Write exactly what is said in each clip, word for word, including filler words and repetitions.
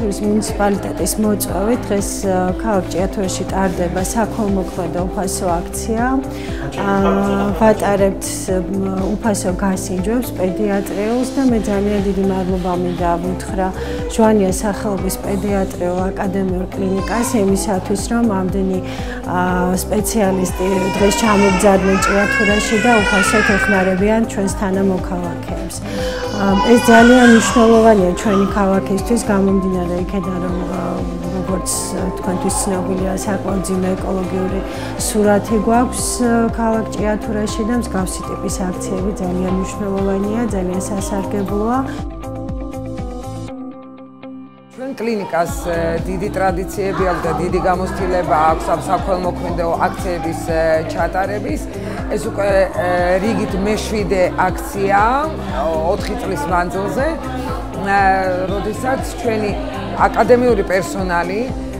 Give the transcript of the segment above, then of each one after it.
ჭიათურის მუნიციპალიტეტის მოწვევით დღეს ქალაქ ჭიათურში ტარდება საქველმოქმედო უფასო აქცია. ვატარებთ უფასო გასინჯვებს პედიატრიულს და მე ძალიან დიდი მადლობა მინდა ვუთხრა ჟვანიას სახელობის პედიატრიულ აკადემიურ კლინიკას იმისათვის, რომ ამდენი სპეციალისტი დღეს ჩამოგზადნენ ჭიათურაში და უფასოდ ეხმარებიან ჩვენს თანამოქალაქეებს. ეს ძალიან მნიშვნელოვანია ჩვენი ქალაქისთვის, გამომდინარე იქედან, რომ როგორც თქვენთვის ცნობილია, საკმაოდ ძიმე ეკოლოგიური სურათი გვაქვს ქალაქ ჭიათურაში და მსგავსი ტიპის აქციები ძალიან მნიშვნელოვანია, ძალიან სასარგებლოა. ჩვენ კლინიკას დიდი ტრადიციები აქვს და დიდი გამოცდილება აქვს ამ საქველმოქმედო აქციების ჩატარების. ეს უკვე რიგით მეშვიდე აქციაა ოთხი წლის მანძილზე, როდესაც ჩვენი აკადემიური პერსონალი,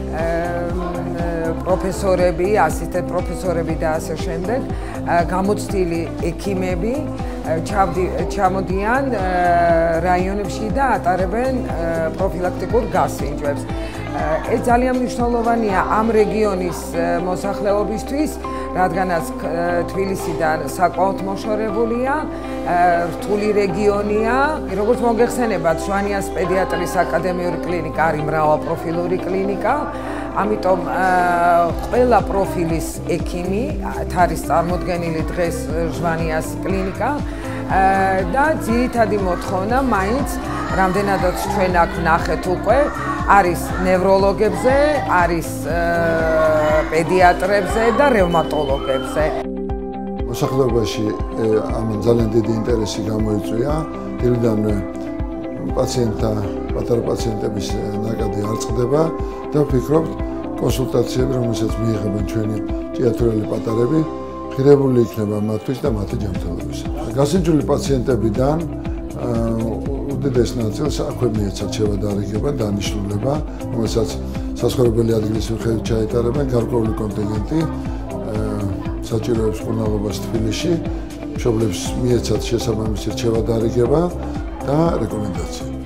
პროფესორები, ასისტენტ პროფესორები და ასე შემდეგ, გამოცდილი ექიმები ჩამოდიან რაიონებში და ატარებენ პროფილაქტიკურ გასინჯვებს. ეს ძალიან მნიშვნელოვანია ამ რეგიონის მოსახლეობისთვის, რადგანაც თბილისიდან საკმაოდ მოშორებულია, რთული რეგიონია. როგორც მოგეხსენებათ, ჟვანიას პედიატრის აკადემიური კლინიკა არის მრავალპროფილური კლინიკა, ამიტომ ყველა პროფილის ექიმი არის წარმოდგენილი დღეს ჟვანიას კლინიკა და ძირითადი მოთხოვნა მაინც, რამდენადაც ჩვენ აქ ვნახეთ უკვე, არის ნევროლოგებზე, არის პედიატრებზე და რევმატოლოგებზე. მოსახლეობაში ამან ძალიან დიდი ინტერესი გამოიწვია. დილიდანვე პაციენტთა, პატარა პაციენტების ნაკადი არ წყდება და ვფიქრობთ, კონსულტაციები, რომელსაც მიიღებენ ჩვენი ჭიათურელი პატარები, ღირებული იქნება მათთვის და მათი ჯანმრთელობისათვის. გასინჯული პაციენტებიდან უდიდეს ნაწილს აქვე მიეცათ შევადარიგება, დანიშნულება, რომელსაც საცხოვრებელი ადგილის მიხედვით ჩაეტარებენ გარკვეული კონტინგენტი საჭიროებს მკურნალობას თბილისში, მშობლებს მიეცათ შესაბამისი შევადარიგება და რეკომენდაციები.